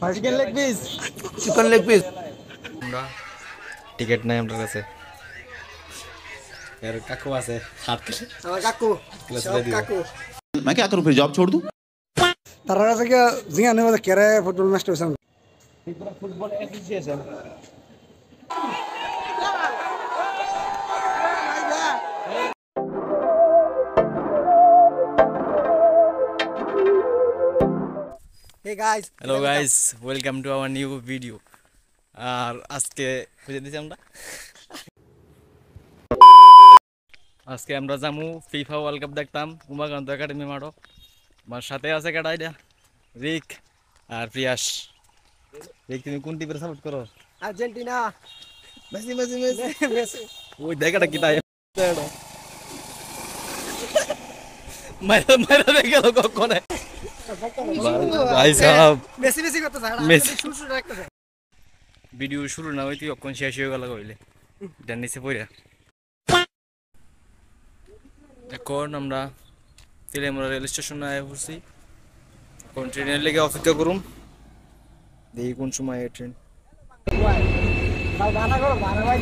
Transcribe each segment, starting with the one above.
Chicken leg piece আমরা ticket নাই আমাদের কাছে यार काकू আছে हाथ আমার কাকু কাকু मैं क्या करूं फिर जॉब छोड़ दूं তারা কাছে কি জিয়া নেবে কেরে ফুটবল ম্যাচ হইছে Tripura football association Hey guys, hello guys, welcome to our new video. আর আজকে বুঝে দিছি আজকে আমরা যামু ফিফা ওয়ার্ল্ড কাপ দেখতাম উমাকান্ত একাডেমি মাঠো আমার সাথে আছে কেডা আইডা রিক আর প্রিয়াস রিক তুমি কোন টিমের সাপোর্ট করো Argentina Messi Messi Messi Messi ওই দেখাটা কি তাই মারা মারা দেখে লোক কোনে ভাই সাহেব মেসি মেসি করতে চায় মেসি শুরু শুরু রাখতেছে ভিডিও শুরু না হইতে অক্ষণ শেষ হয়ে গেল কইলে ডান নিচে পড়া এখন আমরা তিলেমরা রেল স্টেশনে আয় পড়ছি কোন ট্রেনের লেগে অপেক্ষা করুম দেখি কোন সময় এই ট্রেন গানা করো গানা ভাই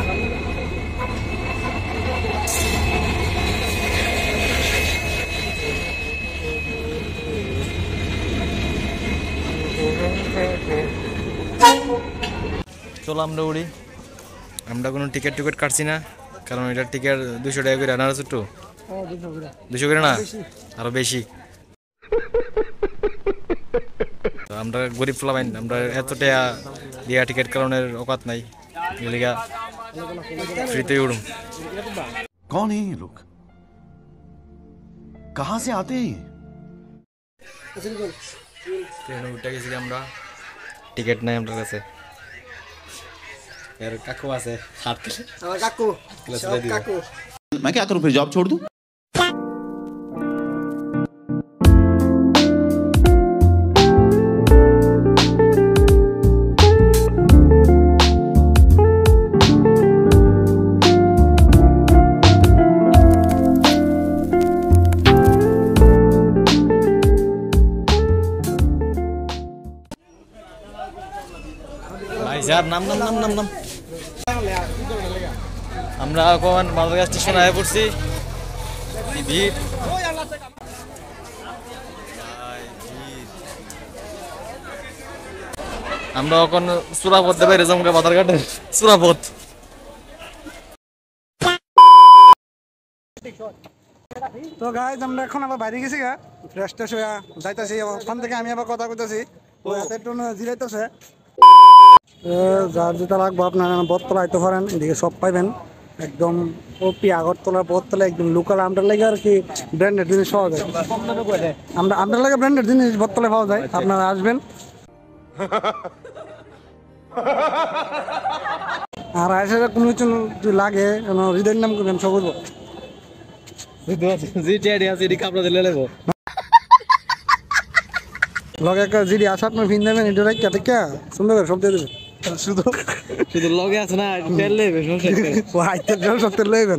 চলো আমরা উড়ি আমরা কোনো টিকিট কাটছি না কারণ এটার টিকিট 200 টাকা করে আনার ছোট্ট 200 করে না আরো বেশি আমরা গরিব ফ্লাবাইন আমরা এত টাকা দিয়া টিকিট কারণের অকাত নাই এলিগা ফ্রিতে উড়ুম कौन है ये लोग कहां से आते हैं ট্রেনে উঠে গেছি আমরা টিকিট নাই আমাদের কাছে यार काकू আছে হাত আমার কাকু কাকু मैं क्या करूं फिर जॉब छोड़ दूं ভাই স্যার নাম নাম নাম নাম নাম আমরা এখন মালদা স্টেশনে আয় পড়ছি ভিড় আমরা এখন সুরাপথ দেবে রেজমকা বাজারঘাটের সুরাপথ তো গাইস আমরা এখন আবার বাইরে গেছি গা ফ্রেশ ট্রেশ হয়ে যাইতাছি ওখান থেকে আমি আবার কথা কইতাছি ও হাতে একটু জিরাইতেছে যার যেটা লাগবো আপনারা বটতলা আইতে পারেন এদিকে সব পাইবেন একদম ওপি আগরতলার বটতলা একদম লোকাল আমরা লাগে আর কি ব্র্যান্ডেড জিনিস পাওয়া যায় আমরা লাগে ব্র্যান্ডেড জিনিস বটতলায় পাওয়া যায় আপনারা আসবেন আর আইসে কোনো কিছু লাগে হৃদয়ের নাম করবেন সব বলবো লগে একটা জিডি আসার আপনার ফিন দেবেন এটা রাখ কে সুন্দর করে সব দিয়ে দেবেন শুধু শুধু লগে আছে না তেল লেবে ও আইতে সব তেল লইবেন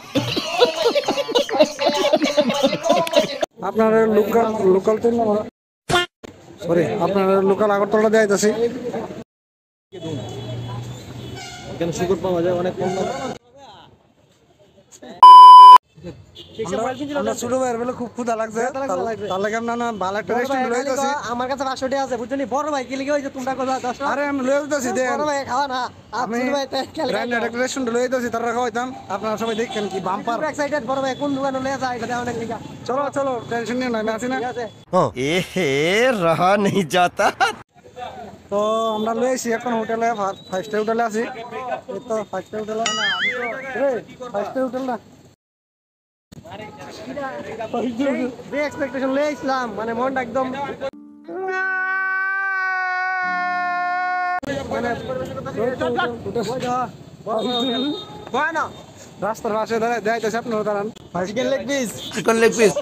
আপনার লোকাল তেল না সরি আপনার লোকাল আগরতলা দিয়ে আইতাছি কেন শুকর পাওয়া যায় অনেক কম আমরা ছোট ভাইয়ের বেলা খুব ক্ষুধা লাগছে তার লাগে আমরা না ভালো একটা রেস্টুরেন্ট লইতাছি আমার কাছে 500 টাকা আছে বুঝছনি বড় ভাই কি লিখে হইছে তোমরা কথা 10 আরে আমি লইতাছি দেন বড় ভাই খাওয়া না আমি ছোট ভাই ব্র্যান্ডেড একটা রেস্টুরেন্ট লইতাছি তারা খাওয়াইতাম আপনারা সবাই দেখেন কি বাম্পার এক্সাইটেড বড় ভাই কোন দোকানে লয়ে যায় এটা অনেক লিখা চলো চলো টেনশন নিয়ে না আমি আছি না ए रहा नहीं जाता তো আমরা লইছি এখন হোটেলে 5 স্টার হোটেলে আছি এই তো 5 স্টার হোটেলে না আমি তো 5 স্টার হোটেল না যে এক্সপেকটেশন লয়ে ইসলাম মানে মনটা একদম মানে রাস্তার পাশে দাঁড়ায় যাইতেছে আপনারা দাঁড়ান chicken leg piece chicken leg piece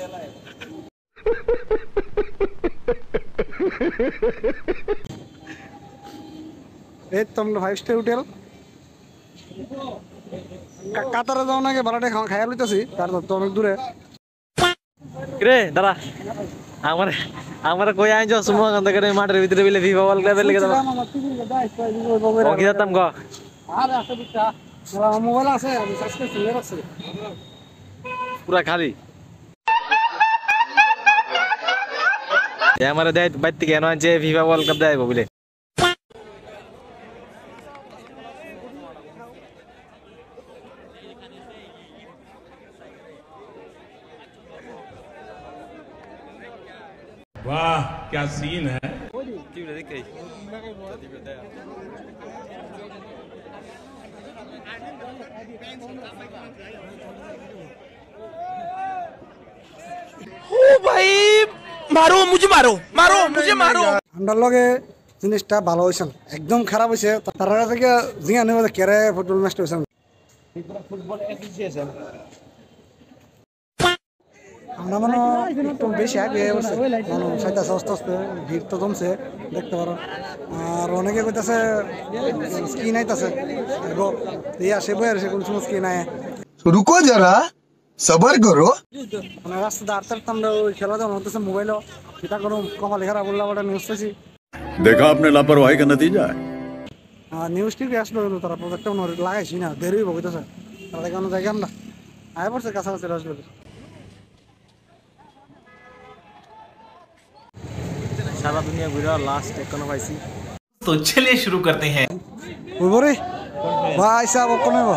এই তো আমরা 5 স্টার হোটেল কাতারে যাও নাকি ভাড়াটা খাইয়া লইতেছি তার তো অনেক দূরে রে দাঁড়া আমার আমার কই আইন যাও সুমো কান্দ করে মাঠের ভিতরে বিলে ফিফা ওয়ার্ল্ড কাপের লেগে দাও ওকে যেতাম গো আরে আছে বিটা মোবাইল আছে আমি সাবস্ক্রাইব করে রাখছি পুরা খালি আমার দেয় বাইতে কেন আছে ফিফা ওয়ার্ল্ড কাপ দেয় বলে वाह क्या सीन है ओ भाई मारो मुझे मारो मारो मुझे मारो আমরা লগে জিনিসটা ভালো হইছে না একদম খারাপ হইছে তার থেকে জিয়া নেব কেরে ফুটবল ম্যাচটা হইছে ফুটবল অ্যাসোসিয়েশন আমরা মনে একটু বেশি আগে হচ্ছে মানুষ সাইতে আস্তে আস্তে ভিড় তো জমছে দেখতে পারো আর অনেকে কইতাছে স্কিন আইতাছে এই আসে বই আসে কোন সময় স্কিন আয় रुको जरा सबर करो মানে রাস্তা দাঁড় আমরা ওই খেলা যখন হতেছে মোবাইলও সেটা কোনো কপালে খারাপ বললাম ওটা নিউজ পেয়েছি देखा आपने लापरवाही का नतीजा है আর নিউজ টিভি আসলো তারা প্রজেক্টটা লাগাইছি না দেরি হইব কইতাছে তারা কোনো জায়গা আমরা আয় পড়ছে কাছাকাছি আসলো সারা দুনিয়া ঘুরে লাস্ট এখনো পাইছি तो चलिए शुरू करते हैं ওরে ভাই সাহেব কোন হবে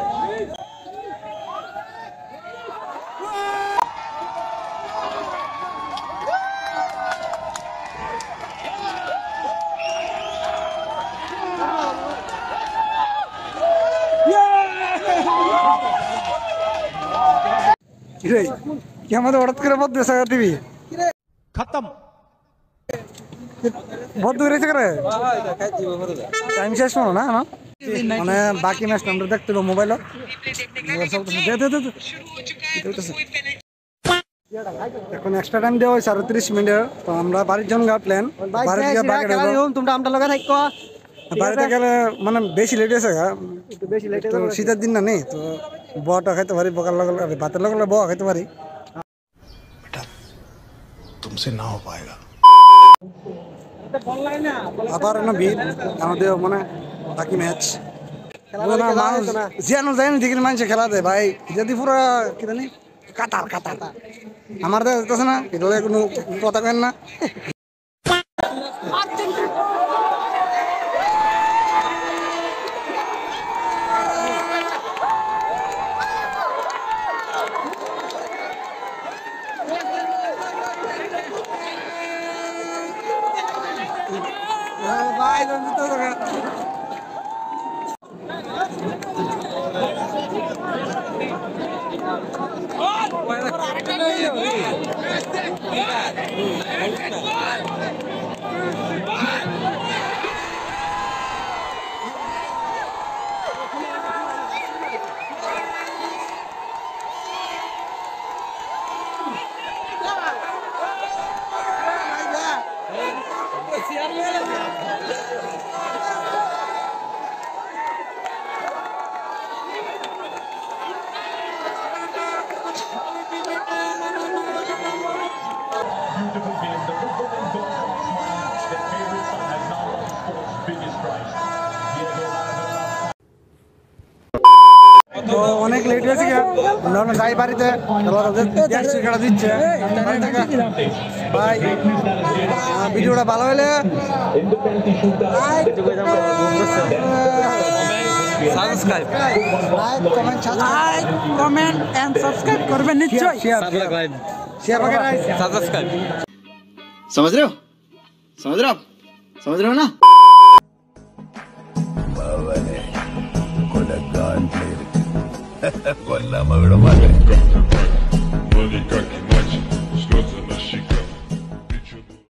রে কি আমাদের হঠাৎ করে বদ দেশা টিভি खत्म বদ দূরে রেখে করে টাইম শেষ হলো না না মানে বাকি ম্যাচ আমরা দেখতে পাবো মোবাইল এখন এক্সট্রা টাইম দেওয়া হয়েছে 30 মিনিটের তো আমরা বাড়ির জন্য প্ল্যান তোমরা আমরা লগে থাকো বাড়িতে গেলে মানে বেশি লেট হয়েছে বেশি লেট শীতের দিন না নেই তো বটা খাইতে পারি বকার লগে ভাতের লগে বয়া খাইতে পারি तुमसे ना हो पाएगा আবার না ভিড় আমাদের মানে বাকি ম্যাচ জিয়ানো যায় না দিকের মানুষে খেলা দেয় ভাই যদি পুরো কি জানি কাতার কাতার আমার দেখতেছে না এটা কোনো কথা কেন না ভাই তো অনেক লেট হয়েছে আমরা যাই বাড়িতে খেলা দিচ্ছে ভাই ভিডিওটা ভালো হলে কমেন্ট এন্ড সাবস্ক্রাইব করবেন নিশ্চয়ই শেয়ার সাবস্ক্রাইব समझ रहे हो समझ रहे हो आप समझ रहे हो ना कोई